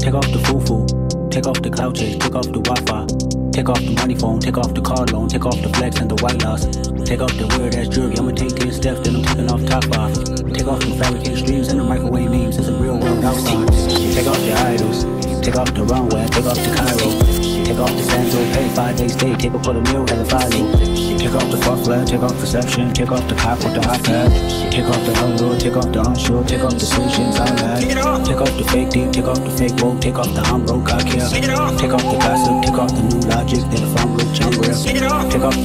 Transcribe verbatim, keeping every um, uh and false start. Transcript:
Take off the foo-foo, take off the cloud chase, take off the Wi-Fi. Take off the money phone, take off the car loan, take off the flex and the white loss. Take off the weird ass jewelry, I'ma take ten steps, then I'm taking off top off. Take off the fabricated streams and the microwave memes, it's a real world outside. Take off your idols, take off the runway, take off the Cairo. Take off the Santo, pay five days stay, take a put a meal, have a follow. Take off the fuck take off perception, take off the cop with the iPad. Take off the unreal, take off the unsure, take off decisions out loud. Take off the fake deep, take off the fake woke, take off the I'm broke, I care. Take off the gossip, take off the new logic, that if I'm rich, I'm real. Take off